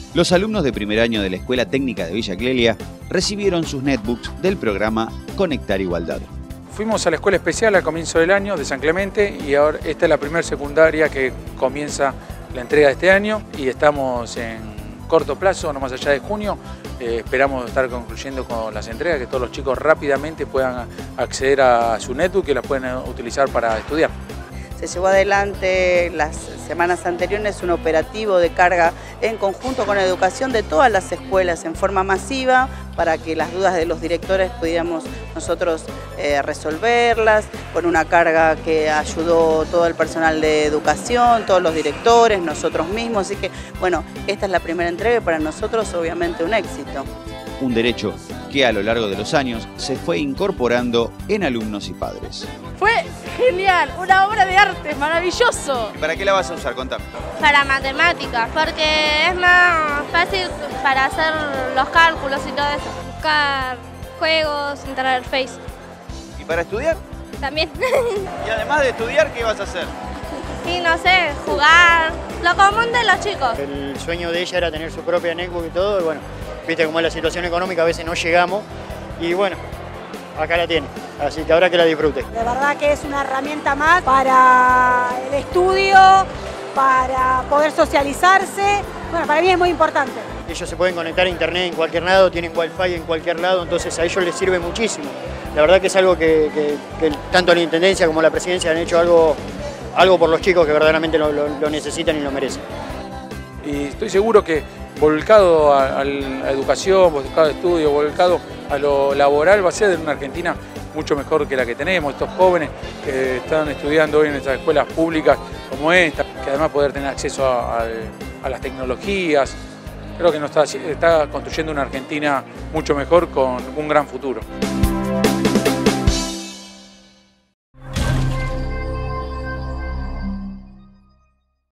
Los alumnos de primer año de la Escuela Técnica de Villa Clelia recibieron sus netbooks del programa Conectar Igualdad. Fuimos a la escuela especial al comienzo del año de San Clemente y ahora esta es la primera secundaria que comienza la entrega de este año y estamos en corto plazo, no más allá de junio. Esperamos estar concluyendo con las entregas, que todos los chicos rápidamente puedan acceder a su netbook y la pueden utilizar para estudiar. Se llevó adelante las semanas anteriores un operativo de carga en conjunto con la educación de todas las escuelas en forma masiva para que las dudas de los directores pudiéramos nosotros resolverlas, con una carga que ayudó todo el personal de educación, todos los directores, nosotros mismos, así que bueno, esta es la primera entrega y para nosotros obviamente un éxito. Un derecho que a lo largo de los años se fue incorporando en alumnos y padres. Fue genial, una obra de arte, maravilloso. ¿Y para qué la vas a usar? Contame. Para matemáticas, porque es más fácil para hacer los cálculos y todo eso. Buscar juegos, entrar al Face. ¿Y para estudiar? También. Y además de estudiar, ¿qué vas a hacer? Y no sé, jugar, lo común de los chicos. El sueño de ella era tener su propia netbook y todo, y bueno, viste cómo es la situación económica, a veces no llegamos, y bueno, acá la tiene, así que ahora que la disfrute. De verdad que es una herramienta más para el estudio, para poder socializarse, bueno, para mí es muy importante. Ellos se pueden conectar a internet en cualquier lado, tienen wifi en cualquier lado, entonces a ellos les sirve muchísimo. La verdad que es algo que tanto la Intendencia como la Presidencia han hecho algo por los chicos que verdaderamente lo necesitan y lo merecen. Y estoy seguro que volcado a la educación, volcado a estudio, volcado a lo laboral, va a ser una Argentina mucho mejor que la que tenemos. Estos jóvenes que están estudiando hoy en estas escuelas públicas como esta, que además poder tener acceso a las tecnologías, creo que nos está construyendo una Argentina mucho mejor con un gran futuro.